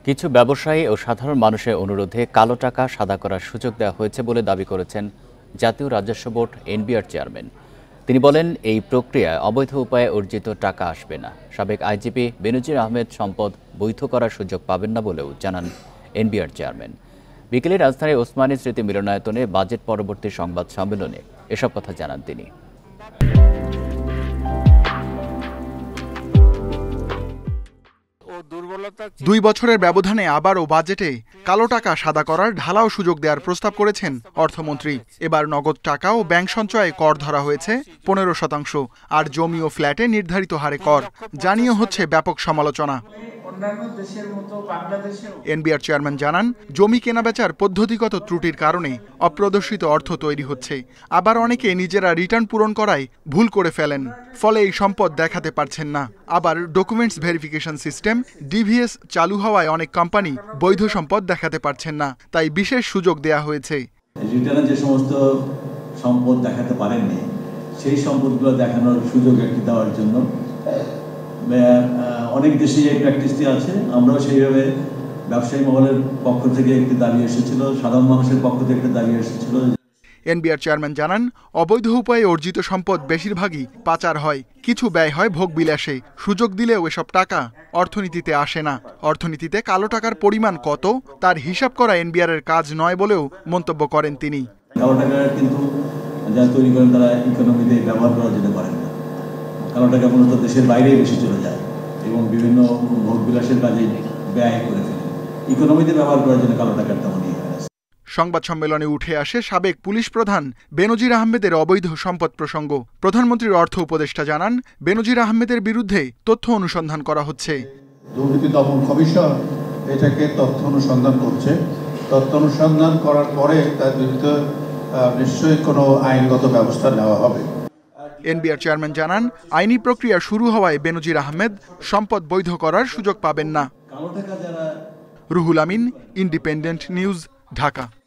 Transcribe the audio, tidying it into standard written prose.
কিছু ব্যবসায়ী ও সাধারণ মানুষের অনুরোধে কালো টাকা সাদা করার সুযোগ দেওয়া হয়েছে বলে দাবি করেছেন জাতীয় রাজস্ব বোর্ড এনবিআর চেয়ারম্যান। তিনি বলেন, এই প্রক্রিয়ায় অবৈধ উপায়ে অর্জিত টাকা আসবে না। সাবেক আইজিপি বেনজির আহমেদ সম্পদ বৈধ করার সুযোগ পাবেন না বলেও জানান এনবিআর চেয়ারম্যান। বিকেলে রাজধানীর ওসমানী স্মৃতি মিলনায়তনে বাজেট পরবর্তী সংবাদ সম্মেলনে এসব কথা জানান তিনি। 2 বছরের ব্যবধানে আবারও বাজেটে কালো টাকা সাদা করার ঢালাও সুযোগ দেওয়ার প্রস্তাব করেছেন অর্থমন্ত্রী। এবার নগদ টাকা ও ব্যাংক সঞ্চয়ে কর ধরা হয়েছে 15%, আর জমি ও ফ্ল্যাটে নির্ধারিত হারে কর জানিয়ে হচ্ছে ব্যাপক সমালোচনা। এনবিআর চেয়ারম্যান জানান, জমি কেনাবেচার পদ্ধতিগত ত্রুটির কারণে অপ্রদর্শিত অর্থ তৈরি হচ্ছে। আবার অনেকে নিজেরা রিটার্ন পূরণ করায় ভুল করে ফেলেন, ফলে এই সম্পদ দেখাতে পারছেন না। আবার ডকুমেন্টস ভেরিফিকেশন সিস্টেম ডিভিএস চালু হওয়ায় অনেক কোম্পানি বৈধ সম্পদ দেখাতে পারছেন না, তাই বিশেষ সুযোগ দেয়া হয়েছে। রিটার্নে যে সমস্ত সম্পদ দেখাতে পারেননি সেই সম্পদগুলো দেখানোর সুযোগ একটি দেওয়ার জন্য অনেক দেশে এই প্র্যাকটিসটি আছে। আমরাও সেইভাবে ব্যবসায়ী মহলের পক্ষ থেকে একটি দাবি এসেছিল, সাধারণ মানুষের পক্ষ থেকে একটি দাবি এসেছিল। এনবিআর চেয়ারম্যান জানান, অবৈধ উপায়ে অর্জিত সম্পদ বেশিরভাগই পাচার হয়, কিছু ব্যয় হয় ভোগ বিলাসে। সুযোগ দিলেও এসব টাকা অর্থনীতিতে আসে না। অর্থনীতিতে কালো টাকার পরিমাণ কত তার হিসাব করা এনবিআর এর কাজ নয় বলেও মন্তব্য করেন তিনি। কালো টাকা কিন্তু যারা তৈরি করেন তারা ইকোনমিতে ব্যবহার করা যেতে পারেন না। কালো টাকা মূলত দেশের বাইরে বেশি চলে যায় এবং বিভিন্ন ভোগ বিলাসের কাজে ব্যয় করে ফেলে। ইকোনমিতে ব্যবহার করার জন্য কালো টাকার তেমনই সংবাদ সম্মেলনে উঠে আসে সাবেক পুলিশ প্রধান বেনজির আহমেদের অবৈধ সম্পদ প্রসঙ্গ। প্রধানমন্ত্রীর অর্থ উপদেষ্টা জানান, বেনজির আহমেদের বিরুদ্ধে তথ্য অনুসন্ধান করা হচ্ছে। দুর্নীতি দমন কমিশন এটাকে তথ্য অনুসন্ধান করছে। তথ্য অনুসন্ধান করার পরে তার বিরুদ্ধে নিশ্চয়ই কোনো আইনগত ব্যবস্থা নেওয়া হবে। এনবিআর চেয়ারম্যান জানান, আইনি প্রক্রিয়া শুরু হওয়ায় বেনজির আহমেদ সম্পদ বৈধ করার সুযোগ পাবেন না। Ruhul Amin, independent news, Dhaka.